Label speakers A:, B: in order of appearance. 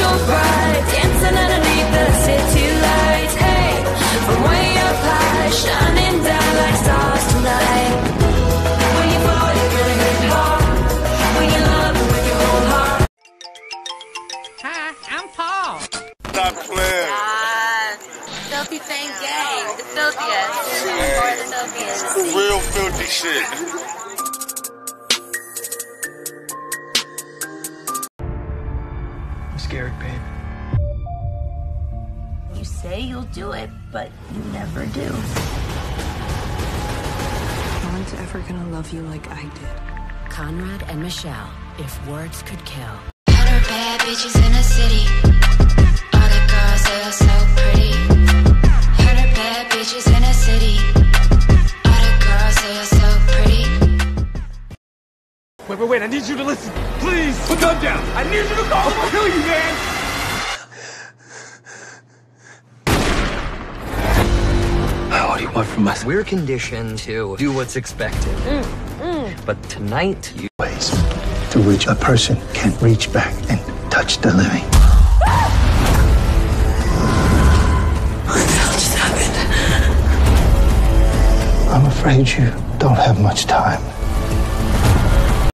A: so bright, dancing underneath the city lights. Hey, from way up high, shining down like stars tonight. When you fall, you're gonna hit hard. When you love it with your whole heart.
B: Hi, I'm Paul.
C: Stop playing.
D: Filthy thing gang. The filthiest. Or the filthiest.
C: Real filthy shit.
E: I'm scared, babe.
D: You say you'll do it, but you never do.
F: No one's ever gonna love you like I did.
G: Conrad and Michelle, if words could kill.
A: Better bad bitches in the city. All the girls, they are so pretty. Heard of bad bitches in the city. All the girls, they are so pretty.
E: Wait, I need you to listen. Please, put the gun down. I need you to call. I'll kill you, man. What do you want from us?
H: We're conditioned to do what's expected. But tonight, you...
I: ways through which a person can reach back and touch the living.
A: What the hell just happened?
I: I'm afraid you don't have much time.